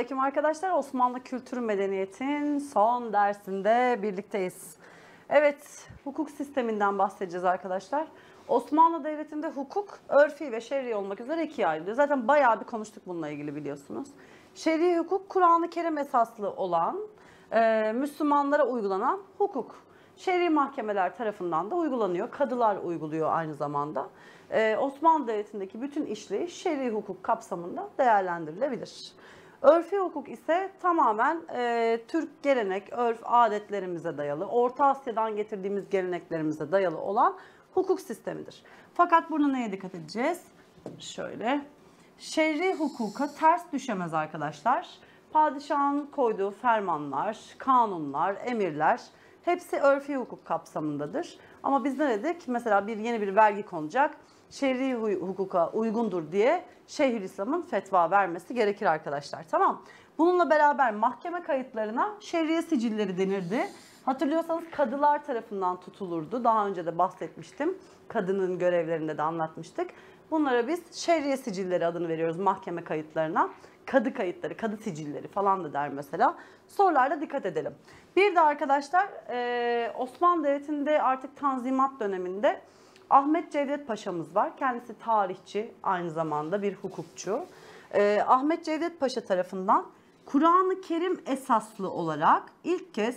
Selamünaleyküm arkadaşlar. Osmanlı Kültür Medeniyet'in son dersinde birlikteyiz. Evet, hukuk sisteminden bahsedeceğiz arkadaşlar. Osmanlı Devleti'nde hukuk, örfi ve şer'i olmak üzere ikiye ayrılıyor. Zaten bayağı bir konuştuk bununla ilgili biliyorsunuz. Şer'i hukuk, Kur'an-ı Kerim esaslı olan, Müslümanlara uygulanan hukuk. Şer'i mahkemeler tarafından da uygulanıyor. Kadılar uyguluyor aynı zamanda. Osmanlı Devleti'ndeki bütün işleyiş şer'i hukuk kapsamında değerlendirilebilir. Örfi hukuk ise tamamen Türk gelenek, örf, adetlerimize dayalı, Orta Asya'dan getirdiğimiz geleneklerimize dayalı olan hukuk sistemidir. Fakat burada neye dikkat edeceğiz? Şöyle, şer'i hukuka ters düşemez arkadaşlar. Padişahın koyduğu fermanlar, kanunlar, emirler hepsi örfi hukuk kapsamındadır. Ama biz ne dedik? Mesela yeni bir vergi konacak. Şer'i hukuka uygundur diye Şeyhülislam'ın fetva vermesi gerekir arkadaşlar. Tamam. Bununla beraber mahkeme kayıtlarına şer'iye sicilleri denirdi. Hatırlıyorsanız kadılar tarafından tutulurdu. Daha önce de bahsetmiştim. Kadının görevlerinde de anlatmıştık. Bunlara biz şer'iye sicilleri adını veriyoruz mahkeme kayıtlarına. Kadı kayıtları, kadı sicilleri falan da der mesela. Sorularda dikkat edelim. Bir de arkadaşlar Osmanlı Devleti'nde artık Tanzimat döneminde Ahmet Cevdet Paşa'mız var. Kendisi tarihçi, aynı zamanda bir hukukçu. Ahmet Cevdet Paşa tarafından Kur'an-ı Kerim esaslı olarak ilk kez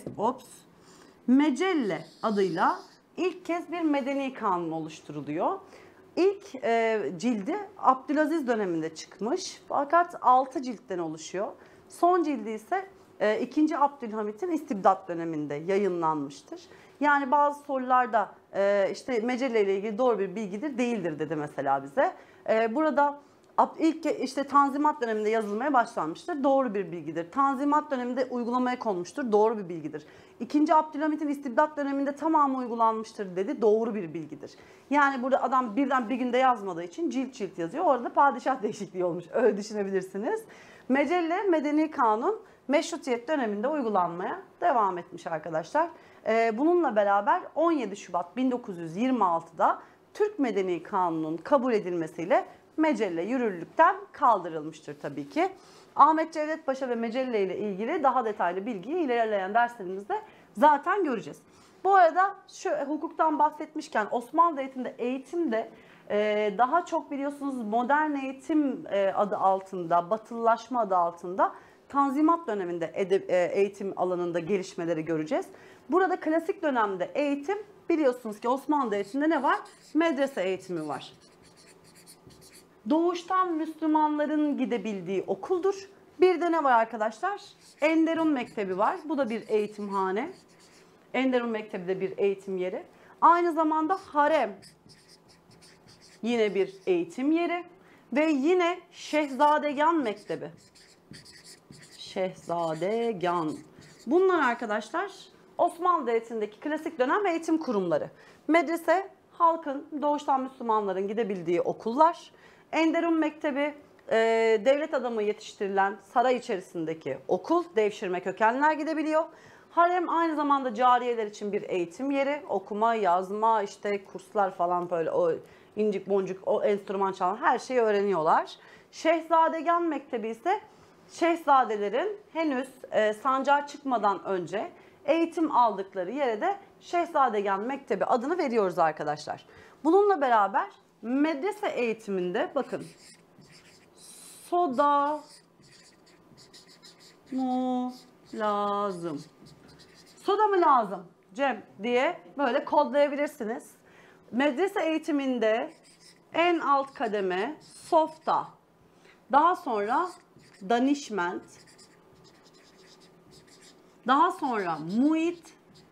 Mecelle adıyla ilk kez bir medeni kanun oluşturuluyor. İlk cildi Abdülaziz döneminde çıkmış fakat 6 ciltten oluşuyor. Son cildi ise 2. Abdülhamit'in istibdat döneminde yayınlanmıştır. Yani bazı sorularda işte Mecelle ile ilgili doğru bir bilgidir değildir dedi mesela bize. Burada ilk işte Tanzimat döneminde yazılmaya başlanmıştır. Doğru bir bilgidir. Tanzimat döneminde uygulamaya konmuştur. Doğru bir bilgidir. 2. Abdülhamit'in istibdat döneminde tamamı uygulanmıştır dedi. Doğru bir bilgidir. Yani burada adam birden bir günde yazmadığı için cilt cilt yazıyor. Orada padişah değişikliği olmuş. Öyle düşünebilirsiniz. Mecelle, medeni kanun Meşrutiyet döneminde uygulanmaya devam etmiş arkadaşlar. Bununla beraber 17 Şubat 1926'da Türk Medeni Kanunu'nun kabul edilmesiyle Mecelle yürürlükten kaldırılmıştır tabii ki. Ahmet Cevdet Paşa ve Mecelle ile ilgili daha detaylı bilgiyi ilerleyen derslerimizde zaten göreceğiz. Bu arada şu hukuktan bahsetmişken Osmanlı Devleti'nde eğitimde daha çok biliyorsunuz modern eğitim adı altında, batılılaşma adı altında Tanzimat döneminde eğitim alanında gelişmeleri göreceğiz. Burada klasik dönemde eğitim biliyorsunuz ki Osmanlı Devleti'nde ne var? Medrese eğitimi var. Doğuştan Müslümanların gidebildiği okuldur. Bir de ne var arkadaşlar? Enderun Mektebi var. Bu da bir eğitimhane. Enderun Mektebi de bir eğitim yeri. Aynı zamanda harem yine bir eğitim yeri. Ve yine Şehzadegân Mektebi. Şehzadegân. Bunlar arkadaşlar Osmanlı Devleti'ndeki klasik dönem eğitim kurumları. Medrese halkın, doğuştan Müslümanların gidebildiği okullar. Enderun Mektebi devlet adamı yetiştirilen saray içerisindeki okul, devşirme kökenler gidebiliyor. Harem aynı zamanda cariyeler için bir eğitim yeri. Okuma, yazma, işte kurslar falan böyle o incik boncuk, o enstrüman çalan her şeyi öğreniyorlar. Şehzadegân Mektebi ise şehzadelerin henüz sancağa çıkmadan önce eğitim aldıkları yere de Şehzadegân Mektebi adını veriyoruz arkadaşlar. Bununla beraber medrese eğitiminde bakın soda mı lazım? Soda mı lazım Cem diye böyle kodlayabilirsiniz. Medrese eğitiminde en alt kademe softa, daha sonra danişment, daha sonra muit,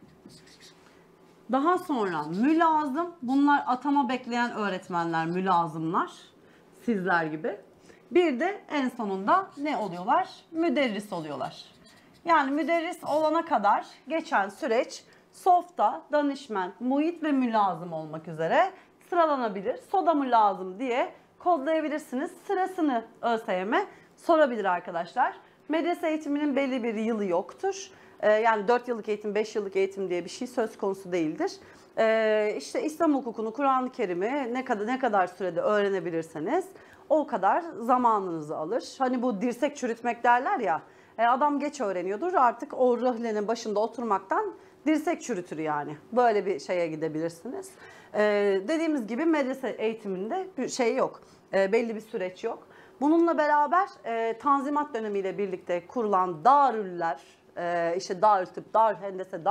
daha sonra mülazım. Bunlar atama bekleyen öğretmenler, mülazımlar. Sizler gibi. Bir de en sonunda ne oluyorlar? Müderris oluyorlar. Yani müderris olana kadar geçen süreç softa, danişment, muit ve mülazım olmak üzere sıralanabilir. Soda mı lazım diye kodlayabilirsiniz. Sırasını ÖSYM sorabilir arkadaşlar. Medrese eğitiminin belli bir yılı yoktur. Yani 4 yıllık eğitim, 5 yıllık eğitim diye bir şey söz konusu değildir. İşte İslam hukukunu, Kur'an-ı Kerim'i ne kadar sürede öğrenebilirseniz o kadar zamanınızı alır. Hani bu dirsek çürütmek derler ya. Adam geç öğreniyordur, artık o röhlenin başında oturmaktan dirsek çürütür yani. Böyle bir şeye gidebilirsiniz. Dediğimiz gibi medrese eğitiminde bir şey yok. Belli bir süreç yok. Bununla beraber Tanzimat dönemiyle birlikte kurulan darüller, işte Darül Tıp, Darül Hendese,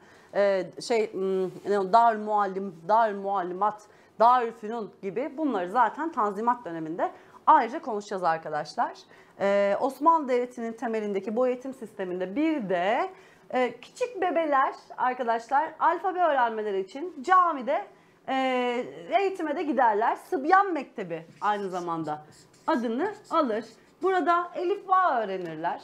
Darül Muallim, Darül Muallimat, Darül Fünun gibi bunları zaten Tanzimat döneminde ayrıca konuşacağız arkadaşlar. Osmanlı Devleti'nin temelindeki bu eğitim sisteminde bir de küçük bebeler arkadaşlar alfabe öğrenmeleri için camide eğitime de giderler. Sıbyan Mektebi aynı zamanda adını alır. Burada elif ba öğrenirler.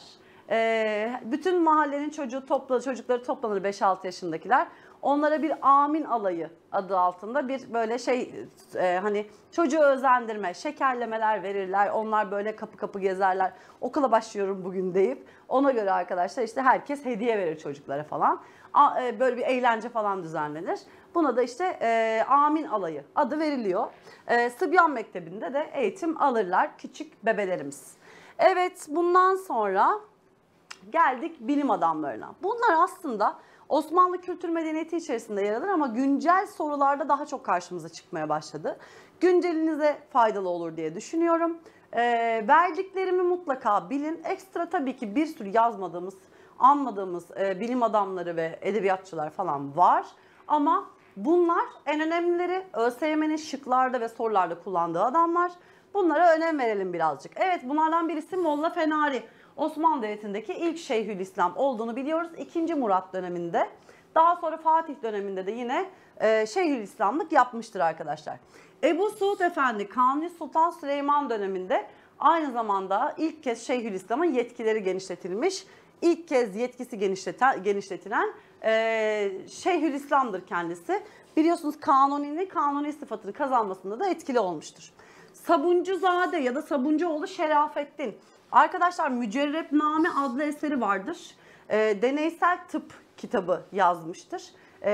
Bütün mahallenin çocukları toplanır 5-6 yaşındakiler. Onlara bir amin alayı adı altında bir böyle hani çocuğu özendirme, şekerlemeler verirler. Onlar böyle kapı kapı gezerler. Okula başlıyorum bugün deyip ona göre arkadaşlar işte herkes hediye verir çocuklara falan. Böyle bir eğlence falan düzenlenir. Buna da işte amin alayı adı veriliyor. Sıbyan Mektebi'nde de eğitim alırlar küçük bebelerimiz. Evet, bundan sonra geldik bilim adamlarına. Bunlar aslında Osmanlı kültür medeniyeti içerisinde yer alır ama güncel sorularda daha çok karşımıza çıkmaya başladı. Güncelinize faydalı olur diye düşünüyorum. Verdiklerimi mutlaka bilin. Ekstra tabii ki bir sürü yazmadığımız, anmadığımız bilim adamları ve edebiyatçılar falan var. Ama bunlar en önemlileri, ÖSYM'nin şıklarda ve sorularda kullandığı adamlar. Bunlara önem verelim birazcık. Evet, bunlardan birisi Molla Fenari. Osmanlı Devleti'ndeki ilk Şeyhülislam olduğunu biliyoruz. 2. Murat döneminde. Daha sonra Fatih döneminde de yine Şeyhülislamlık yapmıştır arkadaşlar. Ebu Suud Efendi Kanuni Sultan Süleyman döneminde aynı zamanda ilk kez Şeyhülislam'ın yetkileri genişletilmiş. İlk kez yetkisi genişletilen Şeyhülislam'dır kendisi. Biliyorsunuz kanuni sıfatını kazanmasında da etkili olmuştur. Sabuncuzade ya da Sabuncuoğlu Şerafettin. Arkadaşlar Mücerrebname adlı eseri vardır. Deneysel tıp kitabı yazmıştır.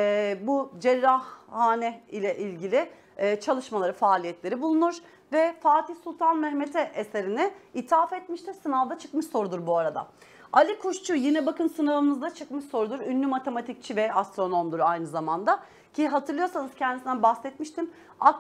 Bu cerrahhane ile ilgili çalışmaları, faaliyetleri bulunur. Ve Fatih Sultan Mehmet'e eserini ithaf etmiştir. Sınavda çıkmış sorudur bu arada. Ali Kuşçu yine bakın sınavımızda çıkmış sorudur. Ünlü matematikçi ve astronomdur aynı zamanda. Ki hatırlıyorsanız kendisinden bahsetmiştim.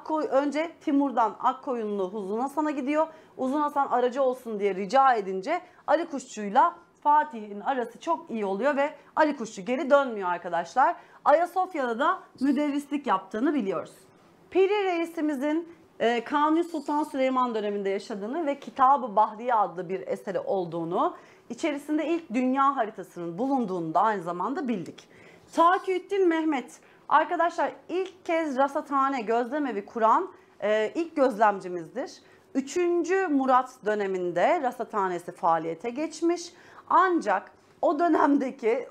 Önce Timur'dan Akkoyunlu Uzun Hasan'a gidiyor. Uzun Hasan aracı olsun diye rica edince Ali Kuşçu'yla Fatih'in arası çok iyi oluyor ve Ali Kuşçu geri dönmüyor arkadaşlar. Ayasofya'da da müderrislik yaptığını biliyoruz. Piri Reisimizin Kanuni Sultan Süleyman döneminde yaşadığını ve Kitab-ı Bahriye adlı bir eseri olduğunu, içerisinde ilk dünya haritasının bulunduğunu da aynı zamanda bildik. Takiyüddin Mehmet, arkadaşlar ilk kez rasathane, gözlemevi kuran ilk gözlemcimizdir. 3. Murat döneminde rasathanesi faaliyete geçmiş. Ancak o dönemdeki,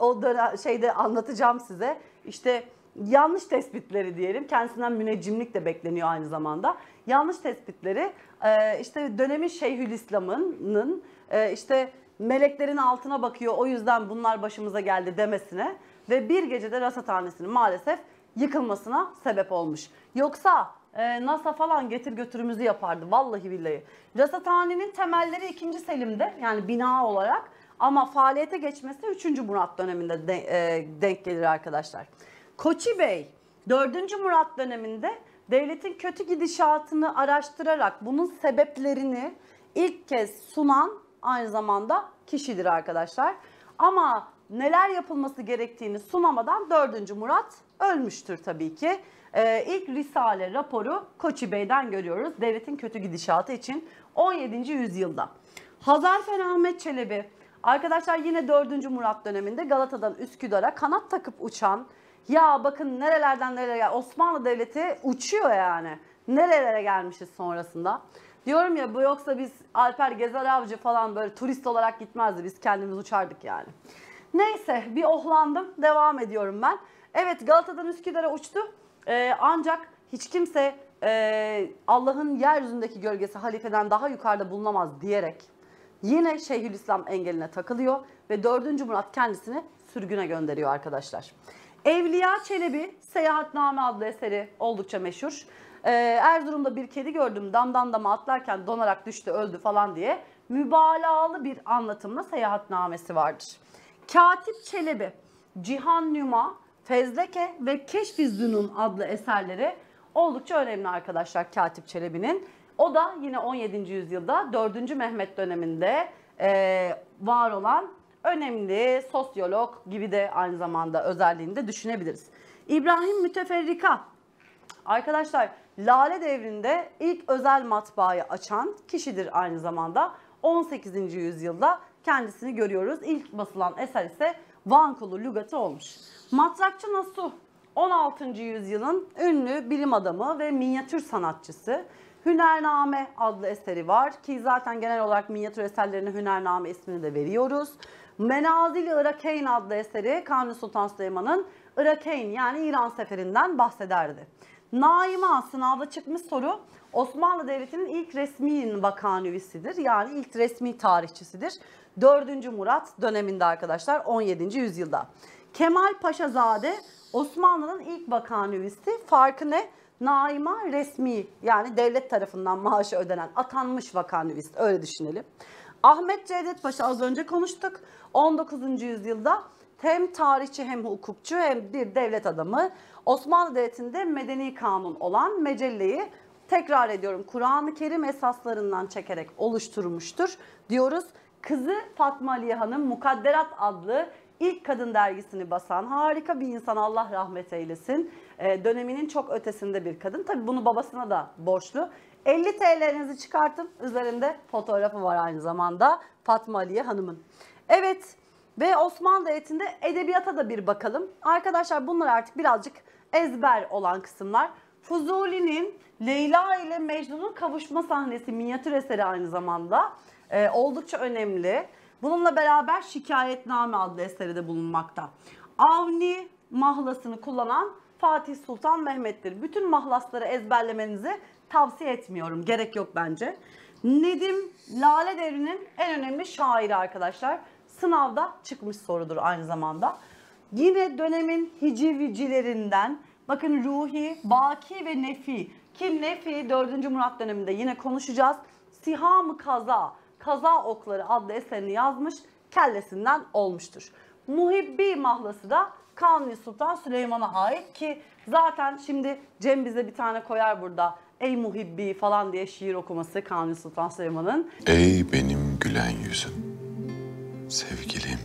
anlatacağım size işte yanlış tespitleri diyelim. Kendisinden müneccimlik de bekleniyor aynı zamanda. Yanlış tespitleri işte dönemin Şeyhülislam'ının işte meleklerin altına bakıyor, o yüzden bunlar başımıza geldi demesine ve bir gecede rasathanesinin maalesef yıkılmasına sebep olmuş. Yoksa NASA falan getir götürümüzü yapardı vallahi billahi. Rasathanenin temelleri 2. Selim'de, yani bina olarak, ama faaliyete geçmesi 3. Murat döneminde denk gelir arkadaşlar. Koçi Bey 4. Murat döneminde devletin kötü gidişatını araştırarak bunun sebeplerini ilk kez sunan aynı zamanda kişidir arkadaşlar. Ama neler yapılması gerektiğini sunamadan 4. Murat ölmüştür tabii ki. İlk Risale raporu Koçi Bey'den görüyoruz devletin kötü gidişatı için 17. yüzyılda. Hazarfen Ahmet Çelebi, arkadaşlar yine 4. Murat döneminde Galata'dan Üsküdar'a kanat takıp uçan, ya bakın nerelerden nereye, Osmanlı Devleti uçuyor yani. Nerelere gelmişiz sonrasında. Diyorum ya, bu yoksa biz Alper Gezer Avcı falan böyle turist olarak gitmezdi. Biz kendimiz uçardık yani. Neyse, bir ohlandım. Devam ediyorum ben. Evet, Galata'dan Üsküdar'a uçtu. Ancak hiç kimse Allah'ın yeryüzündeki gölgesi halifeden daha yukarıda bulunamaz diyerek yine Şeyhülislam engeline takılıyor ve 4. Murat kendisini sürgüne gönderiyor arkadaşlar. Evliya Çelebi Seyahatname adlı eseri oldukça meşhur. Erzurum'da bir kedi gördüm, damdan dama atlarken donarak düştü öldü falan diye mübalağalı bir anlatımla seyahatnamesi vardır. Katip Çelebi, Cihan Nüma, Fezleke ve Keşf-i Zünun adlı eserleri oldukça önemli arkadaşlar Katip Çelebi'nin. O da yine 17. yüzyılda 4. Mehmet döneminde var olan önemli sosyolog gibi de aynı zamanda özelliğini de düşünebiliriz. İbrahim Müteferrika, arkadaşlar Lale Devri'nde ilk özel matbaayı açan kişidir aynı zamanda. 18. yüzyılda kendisini görüyoruz. İlk basılan eser ise Van Kulu Lügatı olmuş. Matrakçı Nasuh, 16. yüzyılın ünlü bilim adamı ve minyatür sanatçısı. Hünername adlı eseri var ki zaten genel olarak minyatür eserlerine Hünername ismini de veriyoruz. Menazil-i Irakeyn adlı eseri Kanuni Sultan Süleyman'ın Irakeyn yani İran seferinden bahsederdi. Naima, sınavda çıkmış soru, Osmanlı Devleti'nin ilk resmi vakanüvisidir. Yani ilk resmi tarihçisidir. 4. Murat döneminde arkadaşlar 17. yüzyılda. Kemal Paşazade Osmanlı'nın ilk vakanüvisi. Farkı ne? Naima resmi yani devlet tarafından maaşı ödenen atanmış vakanüvis, öyle düşünelim. Ahmet Cevdet Paşa az önce konuştuk. 19. yüzyılda hem tarihçi hem hukukçu hem bir devlet adamı. Osmanlı Devleti'nde medeni kanun olan Mecelle'yi tekrar ediyorum Kur'an-ı Kerim esaslarından çekerek oluşturmuştur diyoruz. Kızı Fatma Aliye Hanım Mukadderat adlı ilk kadın dergisini basan harika bir insan, Allah rahmet eylesin. Döneminin çok ötesinde bir kadın. Tabii bunu babasına da borçlu. 50 TL'nizi çıkartın, üzerinde fotoğrafı var aynı zamanda Fatma Aliye Hanım'ın. Evet ve Osmanlı Devleti'nde edebiyata da bir bakalım. Arkadaşlar bunlar artık birazcık ezber olan kısımlar. Fuzuli'nin Leyla ile Mecnun'un kavuşma sahnesi minyatür eseri aynı zamanda oldukça önemli. Bununla beraber Şikayetname adlı eseri de bulunmakta. Avni mahlasını kullanan Fatih Sultan Mehmet'tir. Bütün mahlasları ezberlemenizi tavsiye etmiyorum. Gerek yok bence. Nedim Lale Devri'nin en önemli şairi arkadaşlar. Sınavda çıkmış sorudur aynı zamanda. Yine dönemin hicivicilerinden bakın Ruhi, Baki ve Nefi. Kim Nefi 4. Murat döneminde yine konuşacağız. Siham-ı Kaza, Kaza Okları adlı eserini yazmış, kellesinden olmuştur. Muhibbi mahlası da Kanuni Sultan Süleyman'a ait ki zaten şimdi Cem bize bir tane koyar burada. Ey muhibbi falan diye şiir okuması Kanuni Sultan Süleyman'ın. Ey benim gülen yüzüm, sevgilim,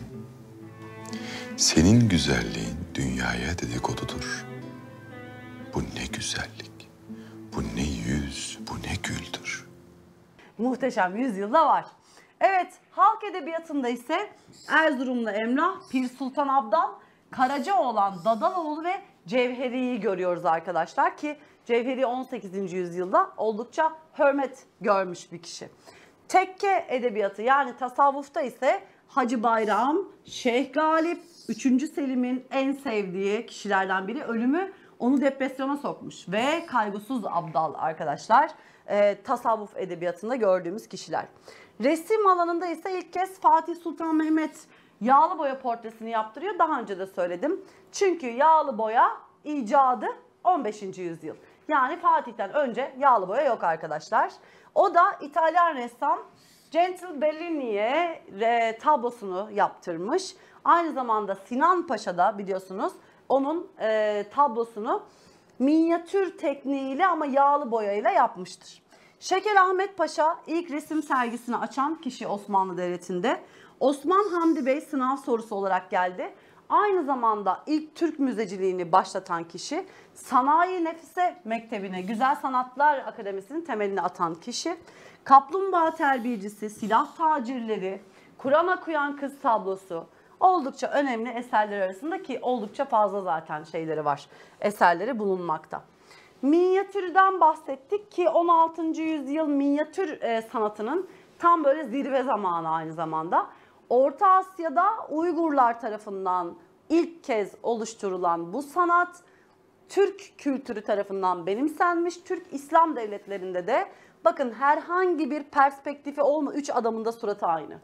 senin güzelliğin dünyaya dedikodudur. Bu ne güzellik, bu ne yüz, bu ne güldür. Muhteşem yüzyılda var. Evet, halk edebiyatında ise Erzurumlu Emrah, Pir Sultan Abdal, Karacaoğlan, Dadaloğlu ve Cevheri'yi görüyoruz arkadaşlar ki Cevheri 18. yüzyılda oldukça hürmet görmüş bir kişi. Tekke edebiyatı yani tasavvufta ise Hacı Bayram, Şeyh Galip, 3. Selim'in en sevdiği kişilerden biri, ölümü onu depresyona sokmuş ve Kaygısız Abdal arkadaşlar tasavvuf edebiyatında gördüğümüz kişiler. Resim alanında ise ilk kez Fatih Sultan Mehmet yağlı boya portresini yaptırıyor. Daha önce de söyledim. Çünkü yağlı boya icadı 15. yüzyıl. Yani Fatih'ten önce yağlı boya yok arkadaşlar. O da İtalyan ressam Gentil Bellini'ye tablosunu yaptırmış. Aynı zamanda Sinan Paşa da biliyorsunuz onun tablosunu minyatür tekniğiyle ama yağlı boyayla yapmıştır. Şeker Ahmet Paşa ilk resim sergisini açan kişi Osmanlı Devleti'nde. Osman Hamdi Bey sınav sorusu olarak geldi. Aynı zamanda ilk Türk müzeciliğini başlatan kişi, Sanayi Nefise Mektebi'ne, Güzel Sanatlar Akademisi'nin temelini atan kişi, kaplumbağa terbiyecisi, silah tacirleri, Kur'an okuyan kız tablosu oldukça önemli eserler arasında ki oldukça fazla zaten şeyleri var, eserleri bulunmakta. Minyatürden bahsettik ki 16. yüzyıl minyatür sanatının tam böyle zirve zamanı aynı zamanda. Orta Asya'da Uygurlar tarafından ilk kez oluşturulan bu sanat Türk kültürü tarafından benimsenmiş. Türk İslam devletlerinde de bakın herhangi bir perspektifi olma, 3 adamın da suratı aynı.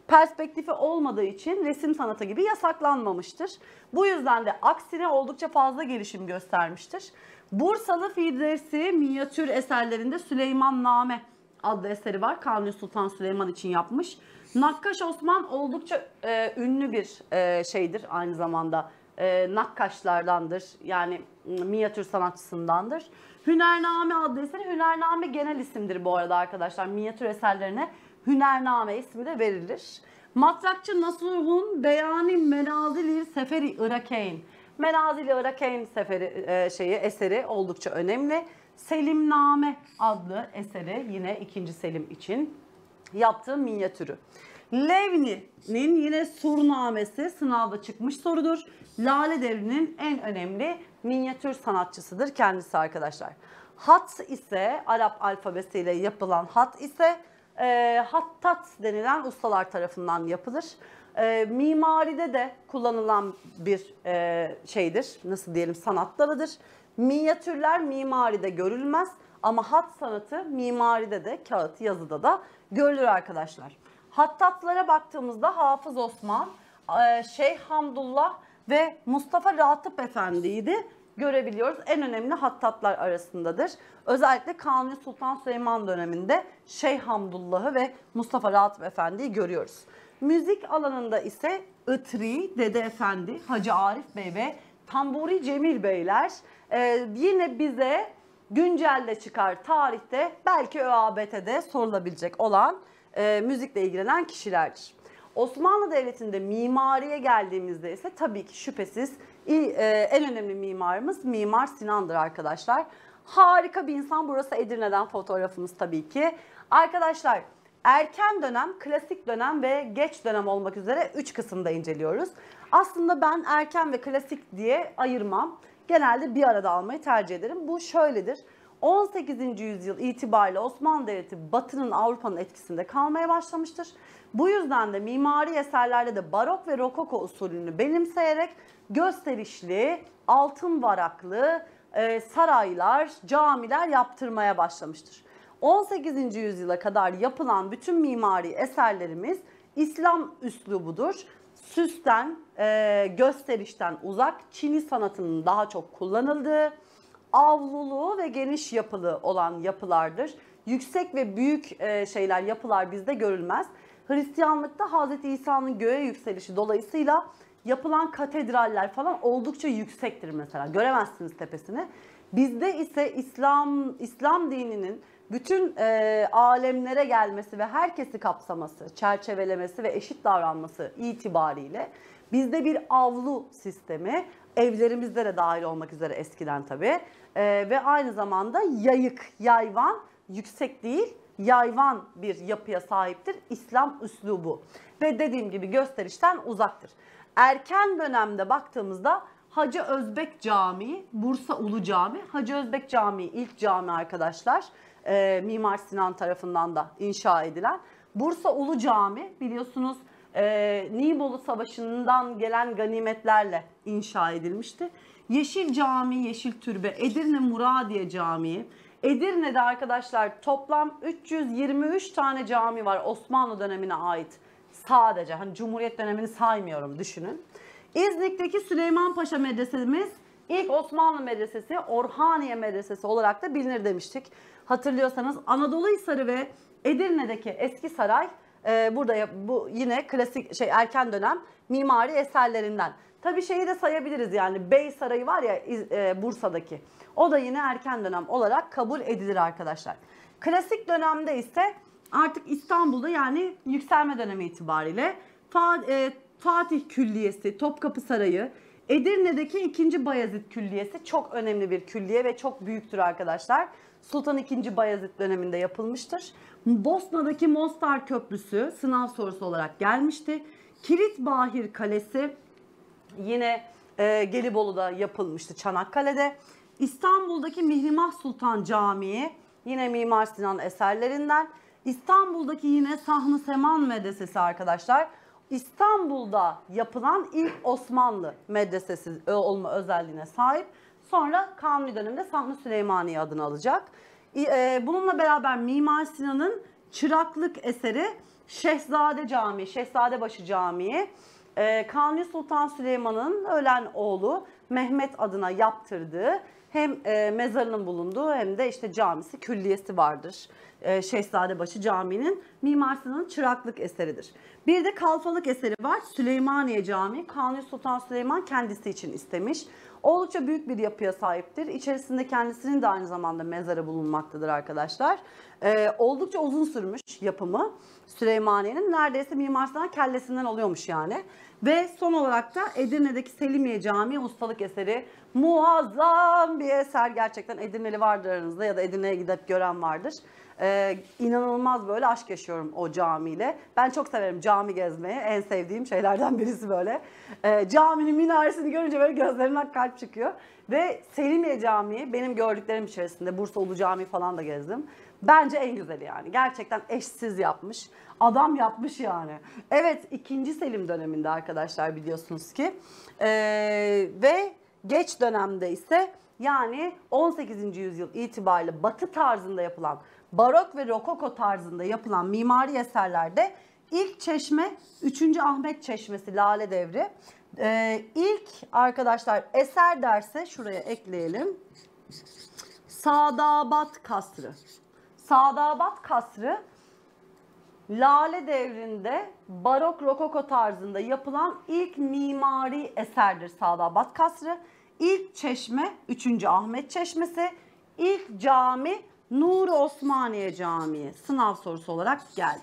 perspektifi olmadığı için resim sanatı gibi yasaklanmamıştır. Bu yüzden de aksine oldukça fazla gelişim göstermiştir. Bursalı Firdevsi minyatür eserlerinde Süleymanname adlı eseri var. Kanuni Sultan Süleyman için yapmış. Nakkaş Osman oldukça ünlü bir şeydir aynı zamanda. Nakkaşlardandır. Yani minyatür sanatçısındandır. Hünername adlı eseri, Hünername genel isimdir bu arada arkadaşlar. Minyatür eserlerine Hünername ismi de verilir. Matrakçı Nasuh'un Beyani Menazili Seferi Irakeyn. Menazili Irakeyn seferi eseri oldukça önemli. Selimname adlı eseri yine 2. Selim için yaptığı minyatürü. Levni'nin yine Surnamesi sınavda çıkmış sorudur. Lale Devri'nin en önemli minyatür sanatçısıdır kendisi arkadaşlar. Hat ise Arap alfabesiyle yapılan hat ise hattat denilen ustalar tarafından yapılır. Mimaride de kullanılan bir şeydir, nasıl diyelim, sanat dalıdır. Minyatürler mimaride görülmez ama hat sanatı mimaride de, kağıt yazıda da görülür arkadaşlar. Hattatlara baktığımızda Hafız Osman, Şeyh Hamdullah ve Mustafa Ratıp Efendi'yi de görebiliyoruz. En önemli hattatlar arasındadır. Özellikle Kanuni Sultan Süleyman döneminde Şeyh Hamdullah'ı ve Mustafa Ratıp Efendi'yi görüyoruz. Müzik alanında ise Itri, Dede Efendi, Hacı Arif Bey ve Tamburi Cemil Beyler yine bize güncelde çıkar tarihte, belki ÖABT'de sorulabilecek olan müzikle ilgilenen kişilerdir. Osmanlı Devleti'nde mimariye geldiğimizde ise tabii ki şüphesiz en önemli mimarımız Mimar Sinan'dır arkadaşlar. Harika bir insan. Burası Edirne'den fotoğrafımız tabii ki. Arkadaşlar erken dönem, klasik dönem ve geç dönem olmak üzere 3 kısımda inceliyoruz. Aslında ben erken ve klasik diye ayırmam. Genelde bir arada almayı tercih ederim. Bu şöyledir. 18. yüzyıl itibariyle Osmanlı Devleti Batı'nın, Avrupa'nın etkisinde kalmaya başlamıştır. Bu yüzden de mimari eserlerde de barok ve rokoko usulünü benimseyerek gösterişli, altın varaklı saraylar, camiler yaptırmaya başlamıştır. 18. yüzyıla kadar yapılan bütün mimari eserlerimiz İslam üslubudur. Süsten, gösterişten uzak, Çini sanatının daha çok kullanıldığı, avlulu ve geniş yapılı olan yapılardır. Yüksek ve büyük yapılar bizde görülmez. Hristiyanlıkta Hz. İsa'nın göğe yükselişi dolayısıyla yapılan katedraller falan oldukça yüksektir mesela. Göremezsiniz tepesini. Bizde ise İslam dininin bütün alemlere gelmesi ve herkesi kapsaması, çerçevelemesi ve eşit davranması itibariyle bizde bir avlu sistemi, evlerimizde de dahil olmak üzere eskiden tabii, ve aynı zamanda yayvan, yüksek değil, yayvan bir yapıya sahiptir İslam üslubu. Ve dediğim gibi gösterişten uzaktır. Erken dönemde baktığımızda Hacı Özbek Camii, Bursa Ulu Cami. Hacı Özbek Camii ilk cami arkadaşlar. Mimar Sinan tarafından da inşa edilen. Bursa Ulu Cami biliyorsunuz Nibolu Savaşı'ndan gelen ganimetlerle inşa edilmişti. Yeşil Cami, Yeşil Türbe, Edirne Muradiye Camii. Edirne'de arkadaşlar toplam 323 tane cami var Osmanlı dönemine ait. Sadece, hani Cumhuriyet dönemini saymıyorum, düşünün. İznik'teki Süleyman Paşa Medresemiz ilk Osmanlı medresesi, Orhaniye Medresesi olarak da bilinir demiştik. Hatırlıyorsanız Anadolu Hisarı ve Edirne'deki Eski Saray burada bu yine klasik erken dönem mimari eserlerinden. Tabii şeyi de sayabiliriz, yani Bey Sarayı var ya Bursa'daki. O da yine erken dönem olarak kabul edilir arkadaşlar. Klasik dönemde ise artık İstanbul'da, yani yükselme dönemi itibariyle Fatih Külliyesi, Topkapı Sarayı, Edirne'deki 2. Bayezid Külliyesi çok önemli bir külliye ve çok büyüktür arkadaşlar. Sultan II. Bayezid döneminde yapılmıştır. Bosna'daki Mostar Köprüsü sınav sorusu olarak gelmişti. Kilitbahir Kalesi yine Gelibolu'da yapılmıştı, Çanakkale'de. İstanbul'daki Mihrimah Sultan Camii yine Mimar Sinan eserlerinden. İstanbul'daki yine Sahn-ı Seman Medresesi arkadaşlar. İstanbul'da yapılan ilk Osmanlı medresesi olma özelliğine sahip. Sonra Kanuni döneminde Sahn-ı Süleymaniye adını alacak. Bununla beraber Mimar Sinan'ın çıraklık eseri Şehzade Camii, Şehzadebaşı Camii. Kanuni Sultan Süleyman'ın ölen oğlu Mehmet adına yaptırdığı hem mezarının bulunduğu hem de işte camisi, külliyesi vardır. Şehzadebaşı Camii'nin Mimar Sinan'ın çıraklık eseridir. Bir de kalfalık eseri var. Süleymaniye Camii. Kanuni Sultan Süleyman kendisi için istemiş. Oldukça büyük bir yapıya sahiptir. İçerisinde kendisinin de aynı zamanda mezarı bulunmaktadır arkadaşlar. Oldukça uzun sürmüş yapımı Süleymaniye'nin. Neredeyse Mimar Sinan kellesinden oluyormuş yani. Ve son olarak da Edirne'deki Selimiye Camii ustalık eseri. Muazzam bir eser gerçekten. Edirneli vardır aranızda ya da Edirne'ye gidip gören vardır. İnanılmaz böyle aşk yaşıyorum o camiyle. Ben çok severim cami gezmeyi. En sevdiğim şeylerden birisi böyle. Caminin minaresini görünce böyle gözlerimden kalp çıkıyor. Ve Selimiye Camii benim gördüklerim içerisinde, Bursa Ulu Camii falan da gezdim. Bence en güzeli yani. Gerçekten eşsiz yapmış. Adam yapmış yani. Evet, 2. Selim döneminde arkadaşlar biliyorsunuz ki. Ve geç dönemde ise yani 18. yüzyıl itibariyle Batı tarzında yapılan, barok ve rokoko tarzında yapılan mimari eserlerde ilk çeşme 3. Ahmet Çeşmesi Lale Devri. İlk arkadaşlar eser derse şuraya ekleyelim. Sadabat Kasrı. Sadabat Kasrı Lale Devri'nde barok rokoko tarzında yapılan ilk mimari eserdir Sadabat Kasrı. İlk çeşme 3. Ahmet Çeşmesi, ilk cami Nur Osmaniye Camii. Sınav sorusu olarak geldi.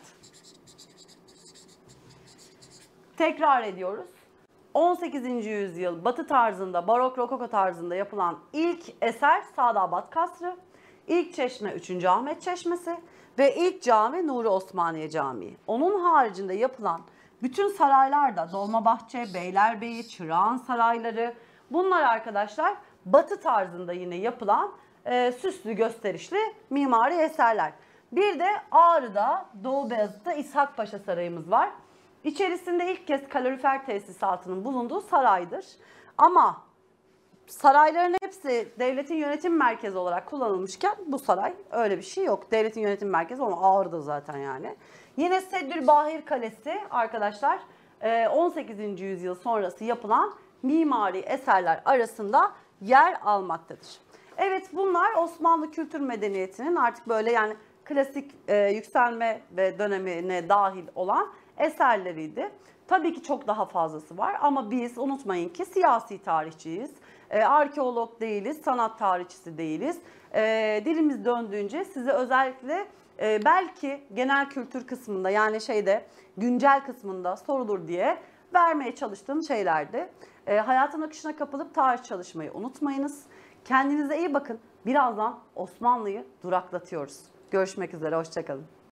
Tekrar ediyoruz. 18. yüzyıl Batı tarzında, barok rokoko tarzında yapılan ilk eser Sadabat Kasrı, ilk çeşme 3. Ahmet Çeşmesi ve ilk cami Nuri Osmaniye Camii. Onun haricinde yapılan bütün saraylarda Dolmabahçe, Beylerbeyi, Çırağan sarayları, bunlar arkadaşlar Batı tarzında yine yapılan süslü gösterişli mimari eserler. Bir de Ağrı'da Doğu Beyazıt'ta İshak Paşa Sarayımız var. İçerisinde ilk kez kalorifer tesisatının bulunduğu saraydır. Ama sarayların hepsi devletin yönetim merkezi olarak kullanılmışken bu saray öyle bir şey yok. Devletin yönetim merkezi ama Ağrı'da zaten yani. Yine Seddülbahir Kalesi arkadaşlar 18. yüzyıl sonrası yapılan mimari eserler arasında yer almaktadır. Evet, bunlar Osmanlı kültür medeniyetinin artık böyle yani klasik yükselme ve dönemine dahil olan eserleriydi. Tabii ki çok daha fazlası var ama biz unutmayın ki siyasi tarihçiyiz. Arkeolog değiliz, sanat tarihçisi değiliz. Dilimiz döndüğünce size özellikle belki genel kültür kısmında yani güncel kısmında sorulur diye vermeye çalıştığım şeylerdi. Hayatın akışına kapılıp tarih çalışmayı unutmayınız. Kendinize iyi bakın. Birazdan Osmanlı'yı duraklatıyoruz. Görüşmek üzere, hoşça kalın.